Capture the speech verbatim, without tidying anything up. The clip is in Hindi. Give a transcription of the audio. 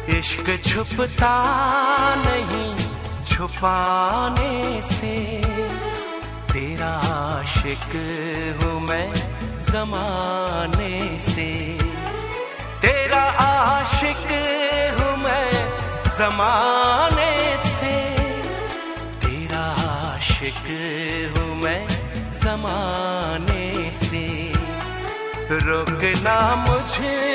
इश्क छुपता नहीं छुपाने से, तेरा आशिक हूँ मैं ज़माने से, तेरा आशिक हूँ मैं ज़माने से, तेरा आशिक हूँ मैं ज़माने से। रोकना मुझे